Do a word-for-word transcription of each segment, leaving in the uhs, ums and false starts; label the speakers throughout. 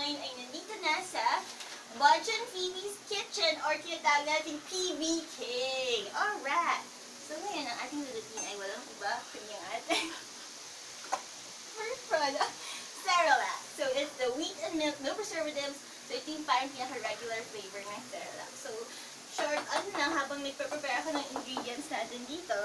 Speaker 1: ngayon ay nandito na sa Budge and Phoebe's Kitchen or tinatawag natin P B K. Alright! So ngayon, ang ating lulutuin ay walang iba kundi ang ating first product, Cerelac. So it's the wheat and milk, no preservatives. So ito yung parang pinaka-regular flavor ng Cerelac. So short, ano lang, habang nagpe-prepare ako ng ingredients natin dito.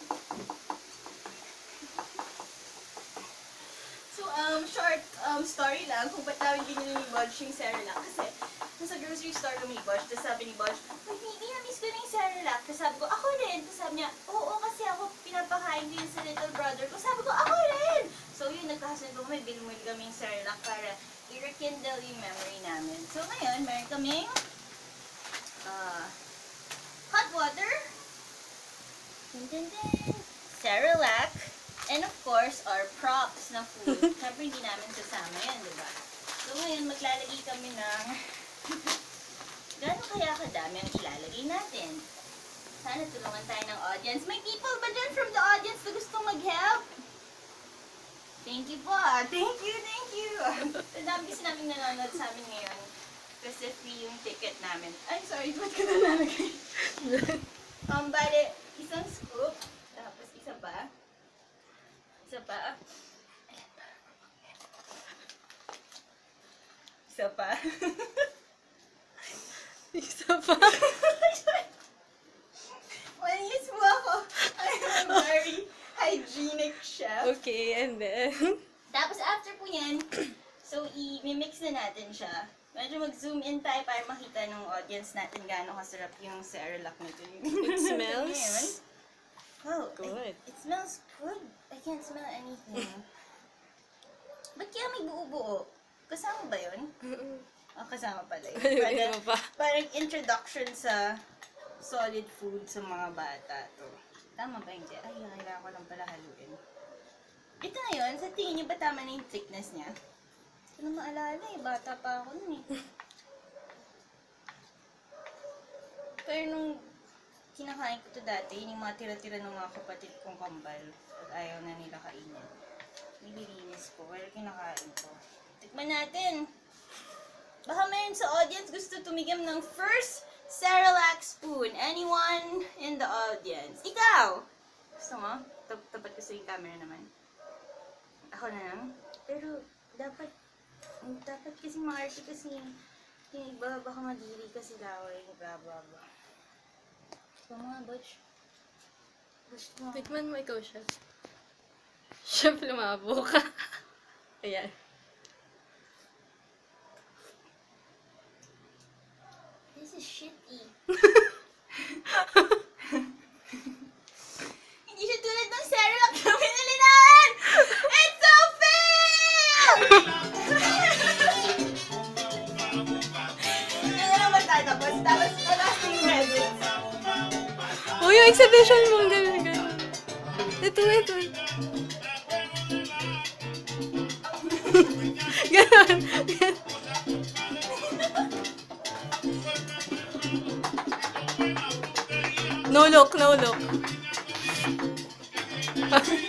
Speaker 1: So, um, short um, story lang kung ba't namin binili ni Budge yung Cerelac. Kasi, nasa grocery store kami ni Budge, tapos sabi ni Budge, "Uy, Phoebe, na-miss ko na yung Cerelac." Tapos sabi ko, "Ako rin." Tapos sabi niya, "Oo, kasi ako pinapakain ko yun sa little brother ko." Sabi ko, "Ako rin!" So, yun, nagkakasunod ko, may binumili kami yung Cerelac para i-rekindle yung memory namin. So, ngayon, meron kaming uh, hot water, dun, dun, dun, Cerelac, and of course, our props na food. Siyempre, hindi namin sasama yan, di ba? So, ngayon, maglalagay kami ng gano'n kaya kadami ang ilalagay natin. Sana tulungan tayo ng audience. May people ba dyan from the audience na gustong mag-help? Thank you po. Thank you, thank you. Ang dami kasi namin nanonood sa amin ngayon. Kasi free yung ticket namin. Ay, sorry. Ba't ka na nalagay? um, bale, isang scoop. Tapos isa pa. Isa pa. Isa pa.
Speaker 2: Isa pa.
Speaker 1: Manis mo ako. I'm a very hygienic chef.
Speaker 2: Okay, and then?
Speaker 1: Tapos after po yan, so i-mix na natin siya. Medyo mag-zoom in tayo para makita ng audience natin gaano kasarap yung Cerelac na ito.
Speaker 2: It smells
Speaker 1: Oh,
Speaker 2: good.
Speaker 1: It, it smells good. I can't smell anything. Ba't kaya may buo-buo? Kasama ba yun? Oh, kasama pala yun.
Speaker 2: Ayun,
Speaker 1: Parang,
Speaker 2: iba pa.
Speaker 1: parang introduction sa solid food sa mga bata to. Tama ba hindi? Ay, kailangan ko lang pala haluin. Ito na yun, sa tingin niyo ba tama na yung thickness niya? Hindi ko na maalala eh, bata pa ako nun eh. Pero nung kinakain ko to dati, yun yung mga tira-tira ng mga kapatid kong kambal at ayaw na nila kainin. Nililinis ko, pero kinakain ko. Tikman natin! Baka mayroon sa audience gusto tumigam ng first Cerelac spoon. Anyone in the audience? Ikaw! Gusto mo? Tap- Tapat ko sa yung camera naman. Ako na lang. Pero, dapat, dapat kasi maarte kasi yung iba, baka madiri kasi laway. Blah, blah, blah. Gusto mo nga, Butch? Gusto mo.
Speaker 2: Tikman mo ikaw, chef. Chef, lumabo ka. Ayan.
Speaker 1: This is shitty. Hindi siya tulad ng Cerelac na pinili namin! It's so fail! Hindi na naman tatapos. Tapos, tapos yung credits.
Speaker 2: Uy, yung exhibition mo. Ganun, ganun. Ito, ito. Ganun. No look, no look.